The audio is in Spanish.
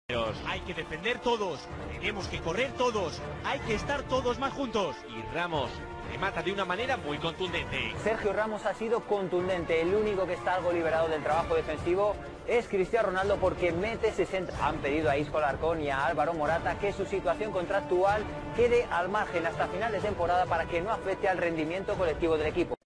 Hay que defender todos, tenemos que correr todos, hay que estar todos más juntos. Y Ramos remata de una manera muy contundente. Sergio Ramos ha sido contundente, el único que está algo liberado del trabajo defensivo es Cristiano Ronaldo porque mete 60. Han pedido a Isco Alarcón y a Álvaro Morata que su situación contractual quede al margen hasta final de temporada para que no afecte al rendimiento colectivo del equipo.